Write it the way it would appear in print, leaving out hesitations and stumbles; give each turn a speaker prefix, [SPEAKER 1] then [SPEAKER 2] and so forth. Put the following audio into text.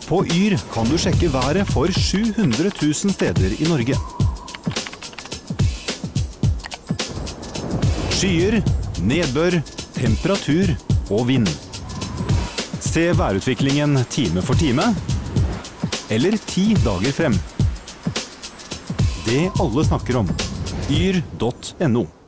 [SPEAKER 1] På Yr kan du sjekke været for 700 000 steder i Norge. Skyer, nedbør, temperatur og vind. Se værutviklingen time for time, eller 10 dager frem. Det alle snakker om. Yr.no